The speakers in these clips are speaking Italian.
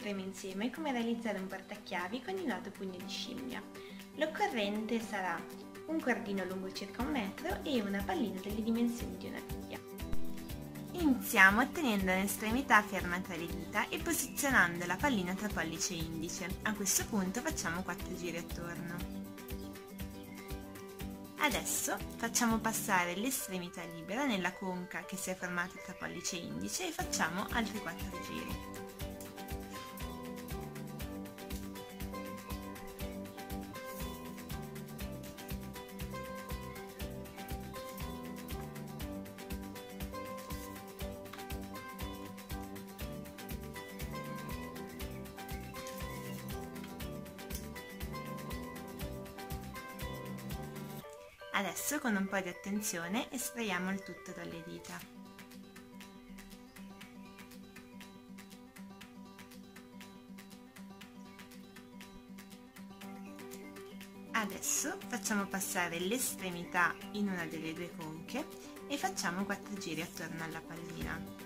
vedremo insieme come realizzare un portachiavi con il nodo pugno di scimmia. L'occorrente sarà un cordino lungo circa 1 metro e una pallina delle dimensioni di una biglia. Iniziamo tenendo l'estremità ferma tra le dita e posizionando la pallina tra pollice e indice. A questo punto facciamo 4 giri attorno. Adesso facciamo passare l'estremità libera nella conca che si è formata tra pollice e indice e facciamo altri 4 giri. Adesso con un po' di attenzione estraiamo il tutto dalle dita. Adesso facciamo passare l'estremità in una delle 2 conche e facciamo 4 giri attorno alla pallina.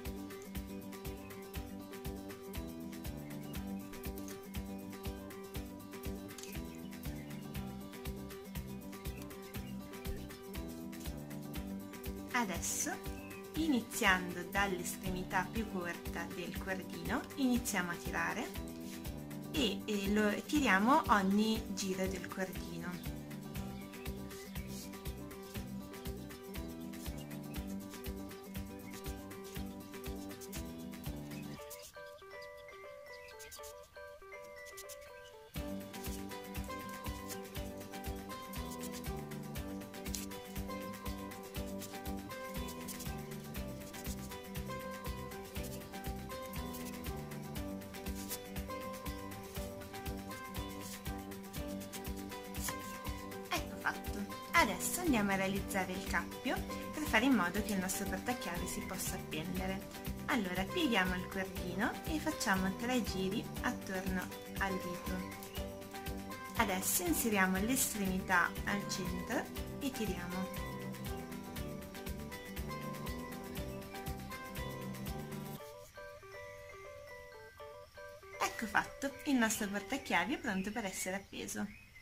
Adesso, iniziando dall'estremità più corta del cordino, iniziamo a tirare e lo tiriamo ogni giro del cordino. Fatto. Adesso andiamo a realizzare il cappio per fare in modo che il nostro portachiavi si possa appendere. Allora pieghiamo il cordino e facciamo 3 giri attorno al dito. Adesso inseriamo l'estremità al centro e tiriamo. Ecco fatto, il nostro portachiavi è pronto per essere appeso.